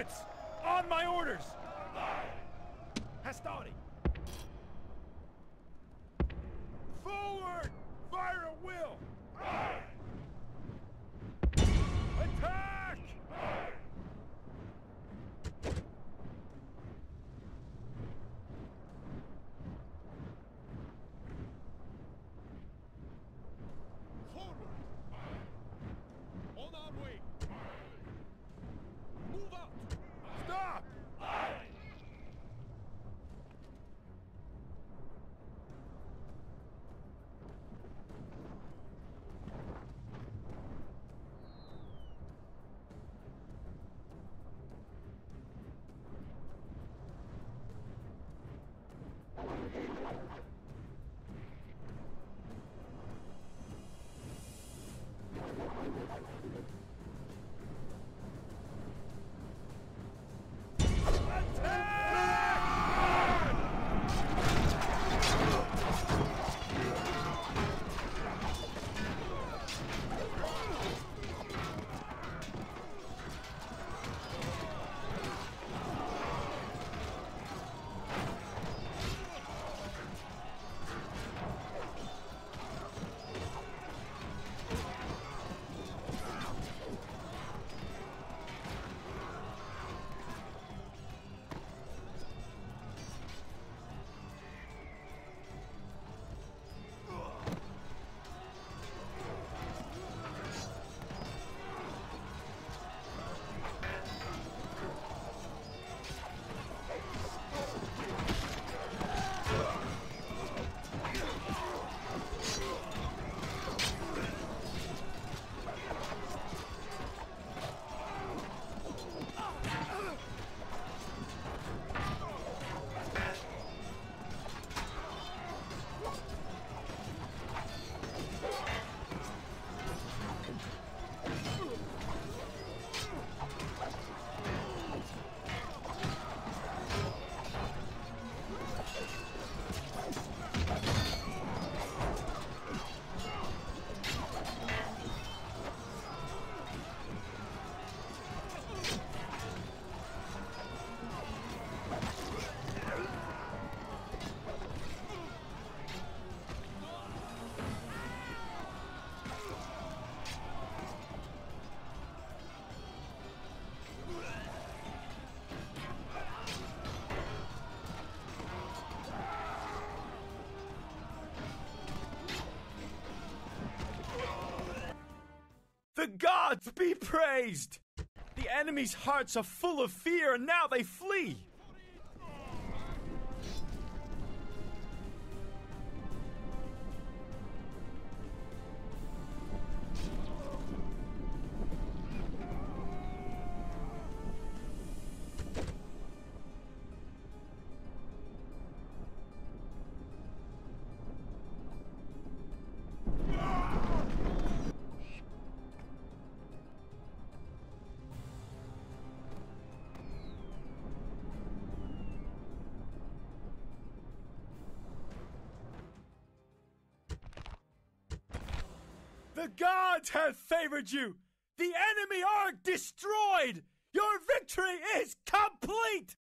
units! On my orders! Hastati! Forward! Fire at will! Attack! Forward! On our way! Move out! Stop! The gods be praised! The enemy's hearts are full of fear, and now they flee! The gods have favored you! The enemy are destroyed! Your victory is complete!